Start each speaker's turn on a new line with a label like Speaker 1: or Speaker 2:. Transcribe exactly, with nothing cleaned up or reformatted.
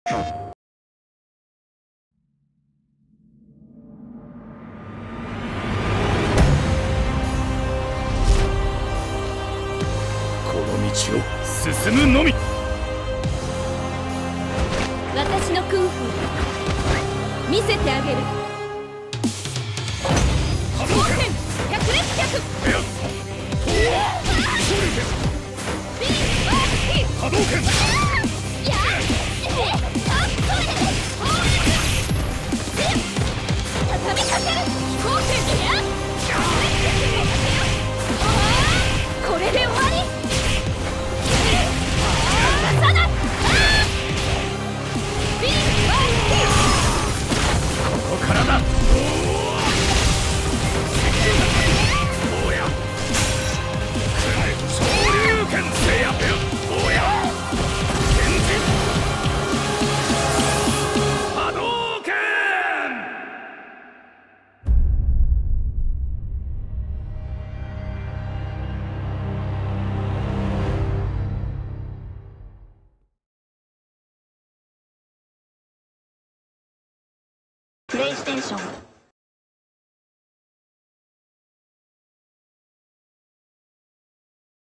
Speaker 1: この道を進むのみ。
Speaker 2: 私のクンフー見せてあげる。
Speaker 1: 波動拳
Speaker 2: 百列脚
Speaker 1: 波動拳
Speaker 2: 畳みかける飛行拳。これで終わり。
Speaker 1: ここからだ。昇竜拳せやおや拳人波動拳。
Speaker 2: プレイステーション